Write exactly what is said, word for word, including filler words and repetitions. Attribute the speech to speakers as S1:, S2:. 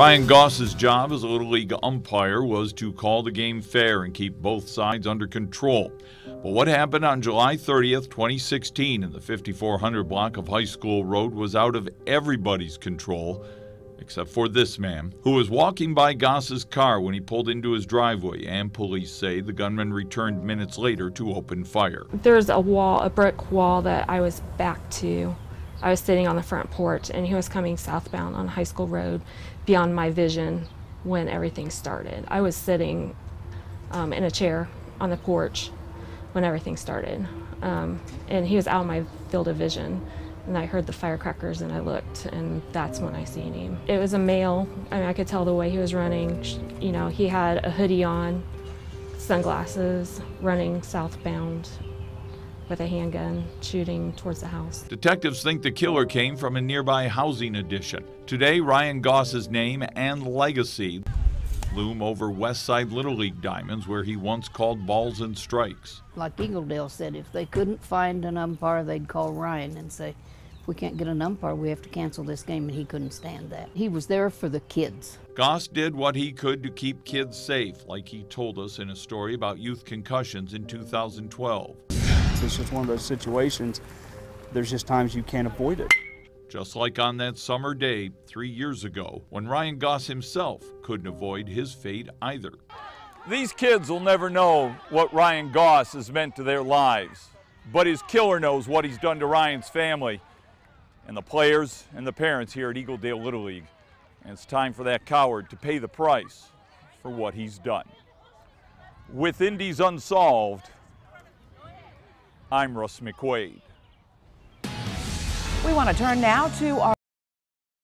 S1: Ryan Goss's job as a Little League umpire was to call the game fair and keep both sides under control. But what happened on July thirtieth, twenty sixteen in the fifty-four hundred block of High School Road was out of everybody's control, except for this man, who was walking by Goss's car when he pulled into his driveway, and police say the gunman returned minutes later to open fire.
S2: There's a wall, a brick wall that I was back to. I was sitting on the front porch, and he was coming southbound on High School Road beyond my vision when everything started. I was sitting um, in a chair on the porch when everything started, um, and he was out of my field of vision. And I heard the firecrackers and I looked, and that's when I seen him. It was a male. I mean, I could tell the way he was running. You know, he had a hoodie on, sunglasses, running southbound with a handgun, shooting towards the house.
S1: Detectives think the killer came from a nearby housing addition. Today, Ryan Goss's name and legacy loom over Westside Little League diamonds, where he once called balls and strikes.
S3: Like Eagledale said, if they couldn't find an umpire, they'd call Ryan and say, if we can't get an umpire, we have to cancel this game, and he couldn't stand that. He was there for the kids.
S1: Goss did what he could to keep kids safe, like he told us in a story about youth concussions in two thousand twelve.
S4: It's just one of those situations, there's just times you can't avoid it.
S1: Just like on that summer day three years ago, when Ryan Goss himself couldn't avoid his fate either.
S5: These kids will never know what Ryan Goss has meant to their lives, but his killer knows what he's done to Ryan's family and the players and the parents here at Eagledale Little League. And it's time for that coward to pay the price for what he's done. With Indies Unsolved, I'm Russ McQuaid.
S6: We want to turn now to our